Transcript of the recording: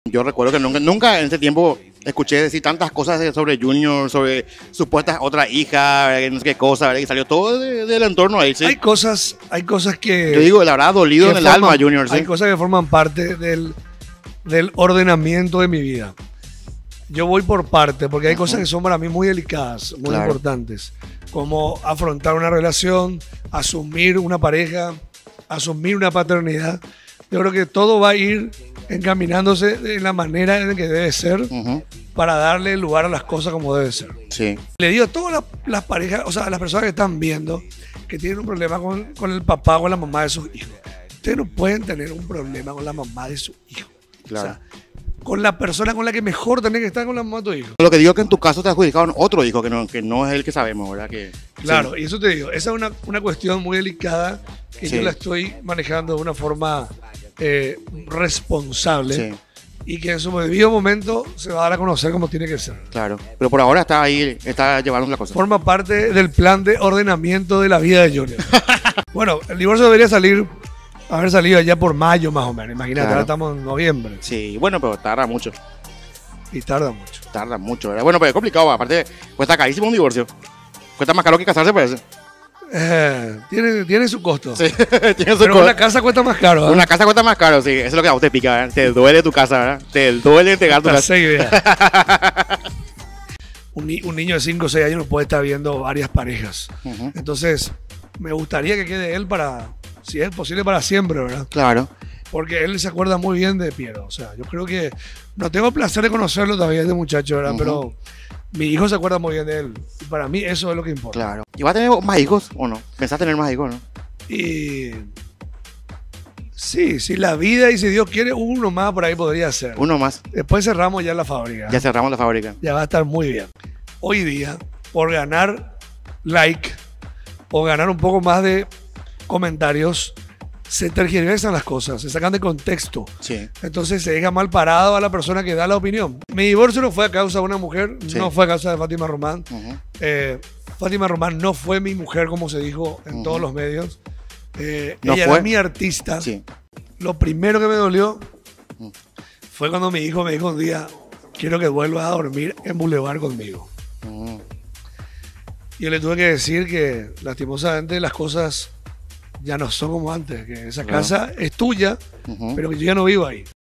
Yo recuerdo que nunca en ese tiempo escuché decir tantas cosas sobre Junior, sobre supuestas otra hija, ¿verdad? Que no sé qué cosa, ¿verdad? Que salió todo del entorno ahí, ¿sí? Hay cosas que... Yo digo, la verdad, dolido en el alma, Junior, ¿sí? Hay cosas que forman parte del ordenamiento de mi vida. Yo voy por parte, porque hay cosas que son para mí muy delicadas, muy importantes. Como afrontar una relación, asumir una pareja, asumir una paternidad. Yo creo que todo va a ir encaminándose de la manera en que debe ser para darle lugar a las cosas como debe ser. Sí. Le digo a todas las parejas, o sea, a las personas que están viendo que tienen un problema con el papá o con la mamá de sus hijos. Ustedes no pueden tener un problema con la mamá de su hijo. Claro. O sea, con la persona con la que mejor tenés que estar con la mamá de tu hijo. Lo que digo es que en tu caso te adjudicaron otro hijo que no es el que sabemos, ¿verdad? Claro, sí. y eso te digo, esa es una cuestión muy delicada que yo la estoy manejando de una forma responsable. Sí. Y que en su debido momento se va a dar a conocer como tiene que ser. Claro, pero por ahora está ahí, está llevando la cosa. Forma parte del plan de ordenamiento de la vida de Junior. Bueno, el divorcio debería haber salido allá por mayo más o menos. Imagínate, ahora estamos en noviembre. Sí, bueno, pero tarda mucho. Y tarda mucho. Tarda mucho, ¿verdad? Bueno, pero es complicado, aparte cuesta carísimo un divorcio. Cuesta más caro que casarse, parece. Tiene su costo. Sí, tiene su Pero costo. una casa cuesta más caro. Una casa cuesta más caro, sí. Eso es lo que a vos te pica, ¿verdad? Te duele tu casa, ¿verdad? Te duele entregar tu casa. Un niño de 5 o 6 años no puede estar viendo varias parejas. Entonces, me gustaría que quede él si es posible, para siempre, ¿verdad? Claro. Porque él se acuerda muy bien de Piero. O sea, yo creo que no tengo el placer de conocerlo todavía, este muchacho, ¿verdad? Pero mi hijo se acuerda muy bien de él. Y para mí eso es lo que importa. Claro. ¿Y vas a tener más hijos o no? ¿Pensás tener más hijos, no? Y sí, si la vida y si Dios quiere, uno más por ahí podría ser. Uno más. Después cerramos ya la fábrica. Ya cerramos la fábrica. Ya va a estar muy bien. Hoy día, por ganar like o ganar un poco más de comentarios, se tergiversan las cosas, se sacan de contexto. Sí. Entonces se deja mal parado a la persona que da la opinión. Mi divorcio no fue a causa de una mujer, no fue a causa de Fátima Román. Fátima Román no fue mi mujer, como se dijo en todos los medios. Ella era mi artista. Sí. Lo primero que me dolió fue cuando mi hijo me dijo un día: quiero que vuelvas a dormir en Boulevard conmigo. Y yo le tuve que decir que lastimosamente las cosas ya no son como antes, que esa casa es tuya, pero que yo ya no vivo ahí.